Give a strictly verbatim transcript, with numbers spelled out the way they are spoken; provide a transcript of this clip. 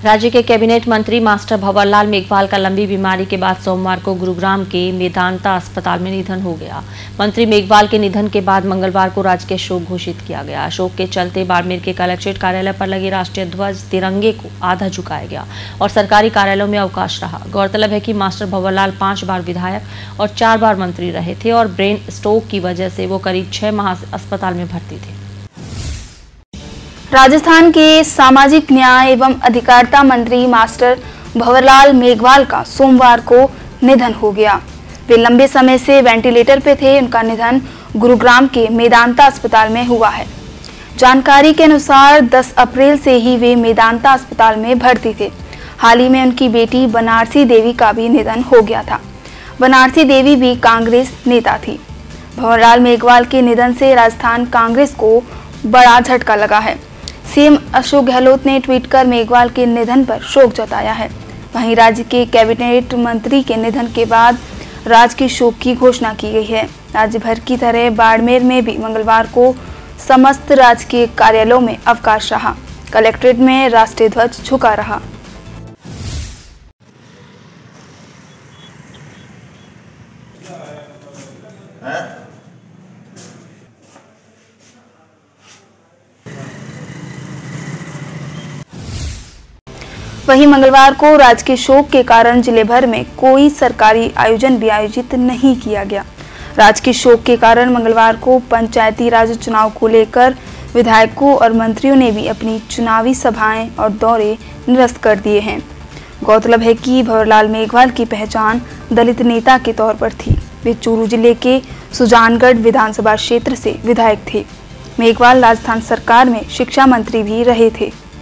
राज्य के कैबिनेट मंत्री मास्टर भंवरलाल मेघवाल का लंबी बीमारी के बाद सोमवार को गुरुग्राम के मेदांता अस्पताल में निधन हो गया। मंत्री मेघवाल के निधन के बाद मंगलवार को राजकीय शोक घोषित किया गया। शोक के चलते बाड़मेर के कलेक्ट्रेट कार्यालय पर लगे राष्ट्रीय ध्वज तिरंगे को आधा झुकाया गया और सरकारी कार्यालयों में अवकाश रहा। गौरतलब है कि मास्टर भंवरलाल पांच बार विधायक और चार बार मंत्री रहे थे और ब्रेन स्ट्रोक की वजह से वो करीब छह माह अस्पताल में भर्ती थे। राजस्थान के सामाजिक न्याय एवं अधिकारिता मंत्री मास्टर भंवरलाल मेघवाल का सोमवार को निधन हो गया। वे लंबे समय से वेंटिलेटर पे थे। उनका निधन गुरुग्राम के मेदांता अस्पताल में हुआ है। जानकारी के अनुसार दस अप्रैल से ही वे मेदांता अस्पताल में भर्ती थे। हाल ही में उनकी बेटी बनारसी देवी का भी निधन हो गया था। बनारसी देवी भी कांग्रेस नेता थी। भंवरलाल मेघवाल के निधन से राजस्थान कांग्रेस को बड़ा झटका लगा है। सीएम अशोक गहलोत ने ट्वीट कर मेघवाल के निधन पर शोक जताया है। वहीं राज्य के कैबिनेट मंत्री के निधन के बाद राजकीय शोक की घोषणा की गई है। राज्य भर की तरह बाड़मेर में भी मंगलवार को समस्त राजकीय कार्यालयों में अवकाश रहा। कलेक्ट्रेट में राष्ट्रीय ध्वज झुका रहा। वहीं मंगलवार को राजकीय शोक के कारण जिले भर में कोई सरकारी आयोजन भी आयोजित नहीं किया गया। राजकीय शोक के कारण मंगलवार को पंचायती राज चुनाव को लेकर विधायकों और मंत्रियों ने भी अपनी चुनावी सभाएं और दौरे निरस्त कर दिए हैं। गौरतलब है कि भंवरलाल मेघवाल की पहचान दलित नेता के तौर पर थी। वे चूरू जिले के सुजानगढ़ विधानसभा क्षेत्र से विधायक थे। मेघवाल राजस्थान सरकार में शिक्षा मंत्री भी रहे थे।